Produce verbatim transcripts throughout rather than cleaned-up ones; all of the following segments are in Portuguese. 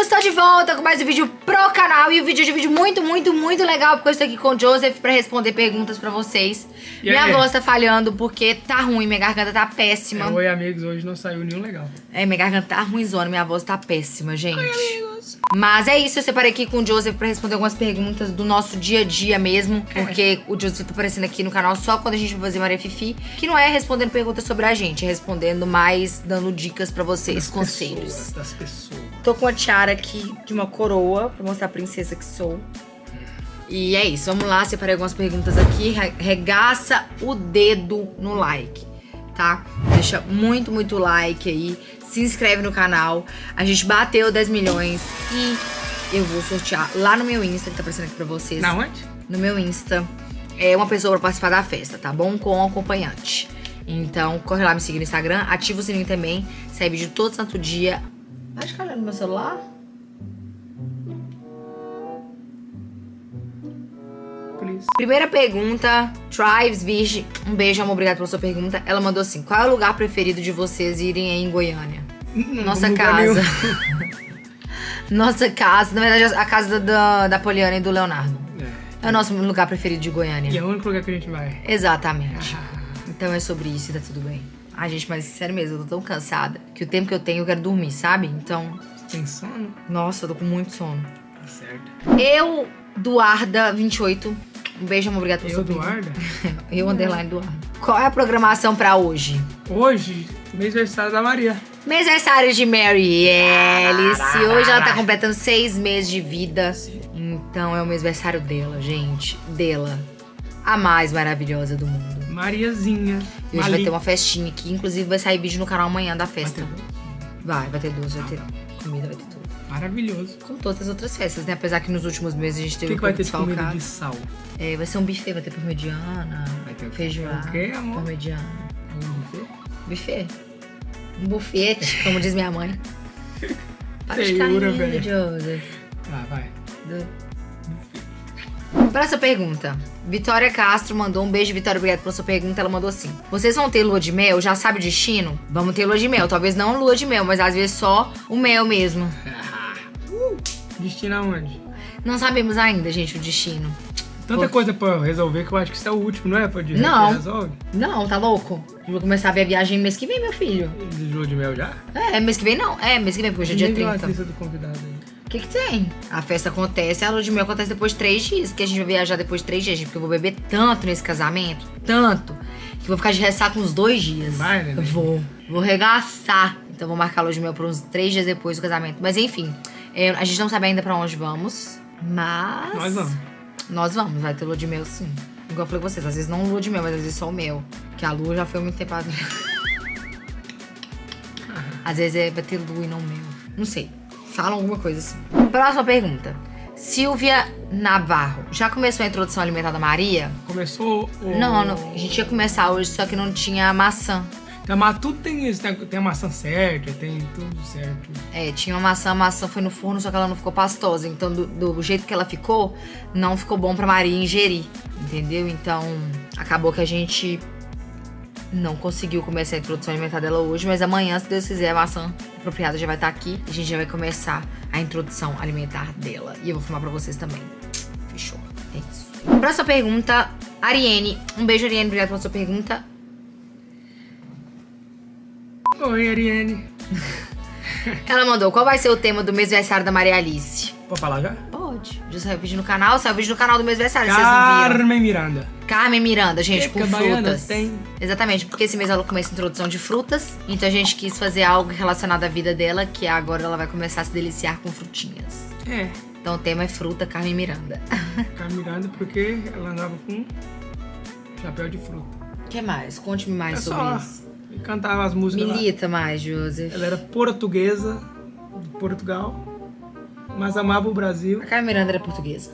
amigos, tô de volta com mais um vídeo pro canal. E o vídeo de um vídeo muito, muito, muito legal, porque eu estou aqui com o Joseph pra responder perguntas pra vocês. E minha aí? voz tá falhando porque tá ruim, minha garganta tá péssima. É, oi, amigos, hoje não saiu nenhum legal. É, minha garganta tá ruimzona, minha voz tá péssima, gente. Oi, amigos. Mas é isso, eu separei aqui com o Joseph pra responder algumas perguntas do nosso dia a dia mesmo. É. Porque o Joseph tá aparecendo aqui no canal só quando a gente vai fazer Maria Fifi. Que não é respondendo perguntas sobre a gente, é respondendo mais, dando dicas pra vocês, das conselhos. Pessoas, das pessoas. Tô com uma tiara aqui de uma coroa pra mostrar a princesa que sou. E é isso, vamos lá, separei algumas perguntas aqui. Regaça o dedo no like, tá? Deixa muito, muito like aí. Se inscreve no canal. A gente bateu dez milhões e eu vou sortear lá no meu Insta, que tá aparecendo aqui pra vocês. Na onde? No meu Insta. É uma pessoa pra participar da festa, tá bom? Com um acompanhante. Então, corre lá me seguir no Instagram, ativa o sininho também. Sai vídeo todo santo dia. Acho que ela é no meu celular. Please. Primeira pergunta, Trives Virgem. Um beijo, amor, obrigado pela sua pergunta. Ela mandou assim: qual é o lugar preferido de vocês irem aí em Goiânia? Não, Nossa não casa. Nossa casa, na verdade, a casa da, da Poliana e do Leonardo. É. É o nosso lugar preferido de Goiânia. E é o único lugar que a gente vai. Exatamente. Ah. Então é sobre isso e tá tudo bem. Ai, gente, mas sério mesmo, eu tô tão cansada que o tempo que eu tenho eu quero dormir, sabe? Então. Você tem sono? Nossa, eu tô com muito sono. Tá certo. Eu, Duarda vinte e oito. Um beijo, amor, obrigado pela sua Eu, Duarda? Eu, underline Duarda. Qual é a programação pra hoje? Hoje, mêsversário da Maria. Mêsversário de Mary Alice. Hoje ela tá completando seis meses de vida. Então é o mêsversário dela, gente. Dela. A mais maravilhosa do mundo. Mariazinha. E hoje vai ter uma festinha aqui. Inclusive vai sair vídeo no canal amanhã da festa. Vai, vai ter doce, vai ter comida, vai ter tudo. Maravilhoso. Como todas as outras festas, né? Apesar que nos últimos meses a gente teve o que, que vai ter de comida de sal? É, vai ser um buffet, vai ter parmegiana, vai ter feijoada, o quê, amor? parmegiana. Um buffet? Buffet. Um bufete, como diz minha mãe. Para de Feiura, cair, velho. Joseph. Ah, vai. Do... Para essa pergunta, Vitória Castro mandou um beijo, Vitória, obrigada pela sua pergunta. Ela mandou assim: vocês vão ter lua de mel? Já sabe o destino? Vamos ter lua de mel, talvez não lua de mel, mas às vezes só o mel mesmo. uh, destino aonde? Não sabemos ainda, gente, o destino. Tanta Pô. coisa pra resolver que eu acho que isso é o último, não é? Pra de não, que resolve? Não, tá louco? Eu vou começar a ver a viagem mês que vem, meu filho. De lua de mel já? É, mês que vem não. É, mês que vem, porque hoje é dia trinta. A lista do convidado aí. O que que tem? A festa acontece, a lua de mel acontece depois de três dias. Que a gente vai viajar depois de três dias, gente. Porque eu vou beber tanto nesse casamento. Tanto. Que eu vou ficar de ressaca uns dois dias. Vai, né? Vou. Vou regaçar. Então vou marcar a lua de mel por uns três dias depois do casamento. Mas enfim, é, a gente não sabe ainda pra onde vamos. Mas... Nós vamos. Nós vamos, vai ter lua de mel sim. Igual eu falei com vocês, às vezes não lua de mel, mas às vezes só o mel. Porque a lua já foi muito tempo atrás. Às vezes é, vai ter lua e não mel. Não sei. Falam alguma coisa assim. Próxima pergunta. Silvia Navarro. Já começou a introdução alimentar da Maria? Começou o... Não, não, a gente ia começar hoje, só que não tinha maçã. Então, mas tudo tem isso, tem, tem a maçã certa, tem tudo certo. É, tinha uma maçã, a maçã foi no forno, só que ela não ficou pastosa. Então, do, do jeito que ela ficou, não ficou bom pra Maria ingerir, entendeu? Então, acabou que a gente não conseguiu começar a introdução alimentar dela hoje. Mas amanhã, se Deus quiser, a maçã apropriada já vai estar aqui. E a gente já vai começar a introdução alimentar dela. E eu vou filmar pra vocês também. Fechou? É isso. Próxima pergunta, Ariane. Um beijo, Ariane, obrigada pela sua pergunta. Oi, Ariane. Ela mandou: qual vai ser o tema do mêsversário da Maria Alice? Pode falar já? Pode. Já saiu vídeo no canal, saiu vídeo no canal do mêsversário, vocês não viram. Carmen Miranda. Carmen Miranda, gente, que com frutas. Tem. Exatamente, porque esse mês ela começa a introdução de frutas. Então a gente quis fazer algo relacionado à vida dela, que agora ela vai começar a se deliciar com frutinhas. É. Então o tema é fruta, Carmen Miranda. Carmen Miranda porque ela andava com chapéu de fruta. O que mais? Conte-me mais é sobre só... isso. E cantava as músicas. Milita lá. mais, Joseph. Ela era portuguesa, de Portugal, mas amava o Brasil. A Carmen Miranda era portuguesa?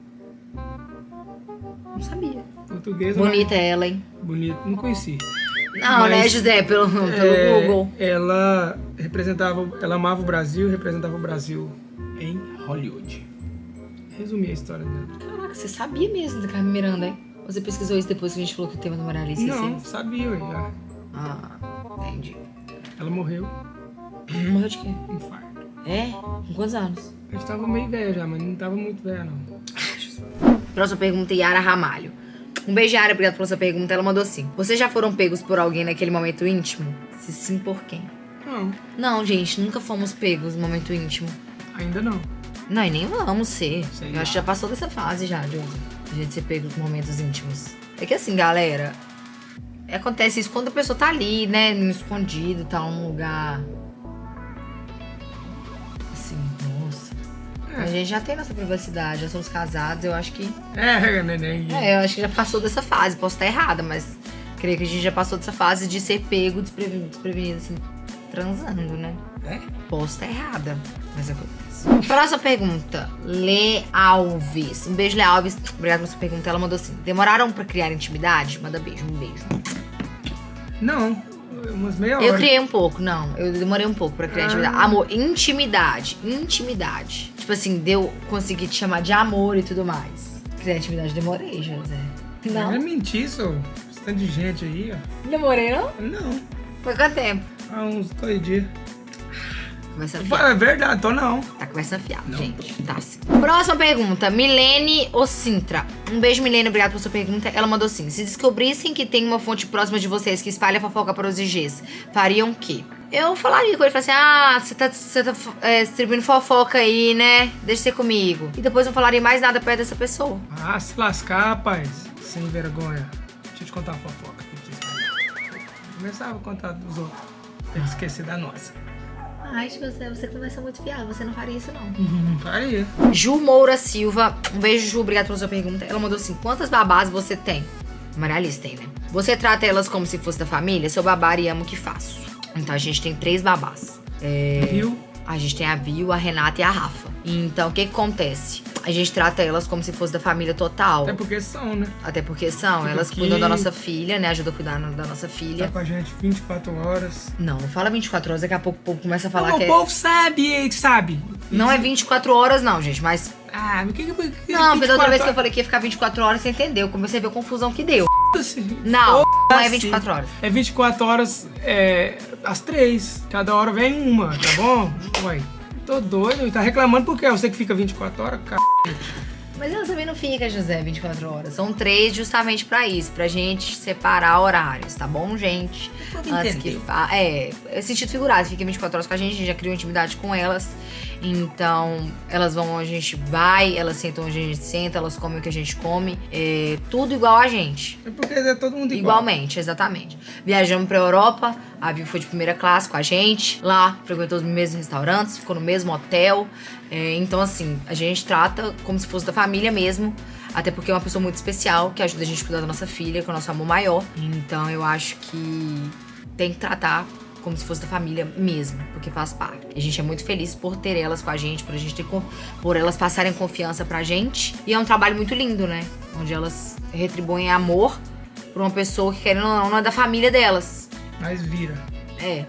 Não sabia. Portuguesa. Bonita mas... ela, hein? Bonita, não conheci. Não, mas, né, José? Pelo, pelo é, Google. Ela representava, ela amava o Brasil e representava o Brasil em Hollywood. Resumi a história dela. Caraca, você sabia mesmo da Carmen Miranda, hein? Você pesquisou isso depois que a gente falou que o tema do Maria Alice ia ser? Não, sabia eu já. Ah, entendi. Ela morreu. Morreu de quê? Infarto. É? Com quantos anos? A gente tava meio velho já, mas não tava muito velho, não. Próxima pergunta, Yara Ramalho. Um beijo, Yara, obrigada pela sua pergunta. Ela mandou assim: vocês já foram pegos por alguém naquele momento íntimo? Se sim, por quem? Não. Não, gente, nunca fomos pegos no momento íntimo. Ainda não. Não, e nem vamos ser. Sei Eu lá. acho que já passou dessa fase já, de de gente ser pego nos momentos íntimos. É que assim, galera, acontece isso quando a pessoa tá ali, né, escondido, tá num lugar... Assim, nossa. É. A gente já tem nossa privacidade, já somos casados, eu acho que... É, neném. É, eu acho que já passou dessa fase, posso estar errada, mas creio que a gente já passou dessa fase de ser pego, desprevenido, desprevenido assim, transando, né? É? Posso estar errada, mas acontece. Próxima pergunta. Lê Alves. Um beijo, Lê Alves. Obrigada pela sua pergunta. Ela mandou assim: demoraram pra criar intimidade? Manda beijo, um beijo. Não, umas meia hora. Eu criei um pouco, não. Eu demorei um pouco pra criar Ah. intimidade. Amor, intimidade. Intimidade. Tipo assim, deu conseguir te chamar de amor e tudo mais. Criar intimidade, demorei, José. Não é Não? mentir, só. Esse tanto de gente aí, ó. Demorei, não? Não. Foi quanto tempo? Há uns dois dias. Conversa fiada. É verdade, tô não. Tá conversa fiada, Não. gente. Tá sim. Próxima pergunta. Milene Ocintra. Um beijo, Milene. Obrigada pela sua pergunta. Ela mandou assim: se descobrissem que tem uma fonte próxima de vocês que espalha fofoca para os I Gs, fariam o quê? Eu falaria com ele, falaria assim: ah, você tá, você tá é, distribuindo fofoca aí, né? Deixa ser comigo. E depois não falaria mais nada perto dessa pessoa. Ah, se lascar, rapaz. Sem vergonha. Deixa eu te contar uma fofoca. Começava a contar dos outros. Pra ele esquecer da nossa. Ai, José, você conversa muito fiado. Você não faria isso, não. Uhum, faria. Ju Moura Silva. Um beijo, Ju. Obrigada pela sua pergunta. Ela mandou assim: quantas babás você tem? Maria Alice tem, né? Você trata elas como se fosse da família? Sou babá e amo o que faço. Então a gente tem três babás. É... Viu? A gente tem a Viu, a Renata e a Rafa. Então, o que que acontece? A gente trata elas como se fosse da família total. Até porque são, né? Até porque são. Fica Elas aqui. cuidam da nossa filha, né? Ajudam a cuidar da nossa Tá filha. com a gente vinte e quatro horas. Não, não fala vinte e quatro horas. Daqui a pouco o povo começa a falar Não, que o é... povo sabe, sabe. Não é vinte e quatro horas, não, gente. Mas... Ah, mas o que que... que Não, porque da outra vez que eu horas? falei que ia ficar vinte e quatro horas, você entendeu. Eu comecei a ver a confusão que deu. Foda-se. Não, não é Foda-se. vinte e quatro horas. É vinte e quatro horas, é, às três. Cada hora vem uma, tá bom? Ué, tô doido. Tá reclamando por quê? Você que fica vinte e quatro horas, cara. Mas ela também não fica, José, vinte e quatro horas. São três justamente pra isso, pra gente separar horários, tá bom, gente? Antes que fa- É, é sentido figurado, fica vinte e quatro horas com a gente, a gente já criou intimidade com elas. Então, elas vão onde a gente vai, elas sentam onde a gente senta, elas comem o que a gente come. É tudo igual a gente. É porque é todo mundo igual. Igualmente, exatamente. Viajamos pra Europa, a Vivi foi de primeira classe com a gente. Lá, frequentou os mesmos restaurantes, ficou no mesmo hotel. É, então, assim, a gente trata como se fosse da família mesmo. Até porque é uma pessoa muito especial, que ajuda a gente a cuidar da nossa filha, com o nosso amor maior. Então, eu acho que tem que tratar como se fosse da família mesmo, porque faz parte. A gente é muito feliz por ter elas com a gente, por a gente ter por elas passarem confiança pra gente. E é um trabalho muito lindo, né? Onde elas retribuem amor por uma pessoa que, querendo ou não, não é da família delas. Mas vira. É.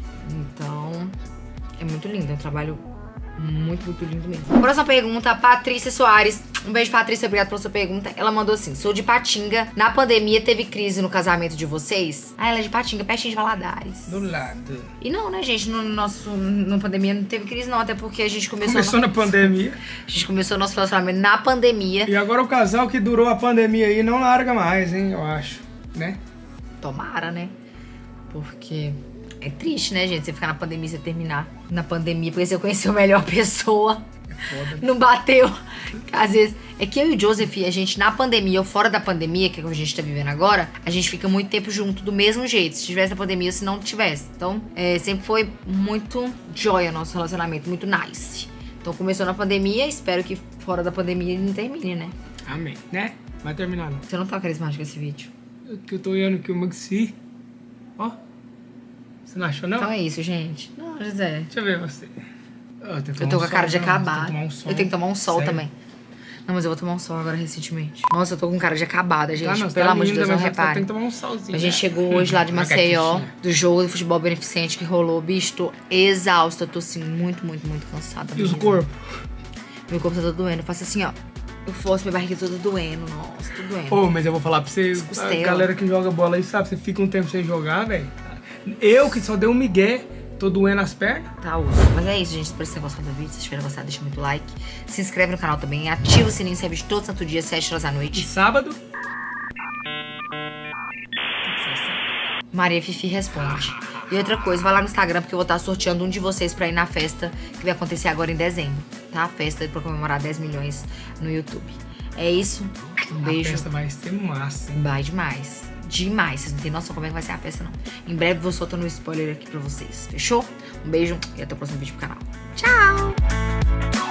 Então, é muito lindo. É um trabalho muito, muito lindo mesmo. Próxima pergunta, Patrícia Soares. Um beijo, Patrícia. Obrigada pela sua pergunta. Ela mandou assim: sou de Patinga. Na pandemia, teve crise no casamento de vocês? Ah, ela é de Patinga, pertinho de Valadares. Do lado. E não, né, gente? No nosso, na pandemia não teve crise, não. Até porque a gente começou... Começou no- na pandemia. A gente começou nosso relacionamento na pandemia. E agora o casal que durou a pandemia aí não larga mais, hein? Eu acho. Né? Tomara, né? Porque é triste, né, gente? Você ficar na pandemia e você terminar na pandemia porque você conheceu a melhor pessoa. Foda. Não bateu. Às vezes. É que eu e o Joseph, a gente na pandemia ou fora da pandemia, que é o que a gente tá vivendo agora, a gente fica muito tempo junto do mesmo jeito. Se tivesse na pandemia ou se não tivesse. Então, é, sempre foi muito joia o nosso relacionamento, muito nice. Então começou na pandemia, espero que fora da pandemia ele não termine, né? Amém. Né? Vai terminar não. Você não tá carismático esse vídeo. Que eu tô olhando aqui o Maxi. Ó. Você não achou, não? Então é isso, gente. Não, José. Deixa eu ver você. Oh, eu, Eu tô com a cara de acabar. Tomar um sol. Eu tenho que tomar um sol Sério? também. Não, mas eu vou tomar um sol agora recentemente. Nossa, eu tô com cara de acabada, gente. Tá, não, você Pelo tá amor de linda, Deus, não mas só repare. tem que tomar um solzinho. A gente né? chegou hoje lá de Uma Maceió, gatinha. do jogo do futebol beneficente que rolou. Bicho, tô exausta. Eu tô, assim, muito, muito, muito cansada. E os mesmo. corpos? Meu corpo tá todo doendo. Eu faço assim, ó. Eu forço minha barriga toda doendo. Nossa, tudo doendo. Ô, mas eu vou falar pra você, a Costela. galera que joga bola aí sabe, você fica um tempo sem jogar, velho. Eu que só dei um migué, tô doendo as pernas. Tá osso. Mas é isso, gente. Espero que vocês tenham gostado do vídeo. Se tiverem gostado, deixa muito like. Se inscreve no canal também. Ativa o sininho, se é vídeo todo santo dia, sete horas da noite. E sábado... Maria Fifi responde. E outra coisa, vai lá no Instagram, porque eu vou estar sorteando um de vocês pra ir na festa que vai acontecer agora em dezembro, tá? A festa pra comemorar dez milhões no YouTube. É isso. Um beijo. A festa vai ser massa, hein? Vai demais. Demais. Vocês não têm noção como é que vai ser a festa, não. Em breve vou soltando um spoiler aqui pra vocês. Fechou? Um beijo e até o próximo vídeo pro canal. Tchau!